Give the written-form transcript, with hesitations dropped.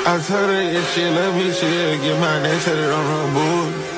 I told her if she love me, she'll get my name tatted on her booty.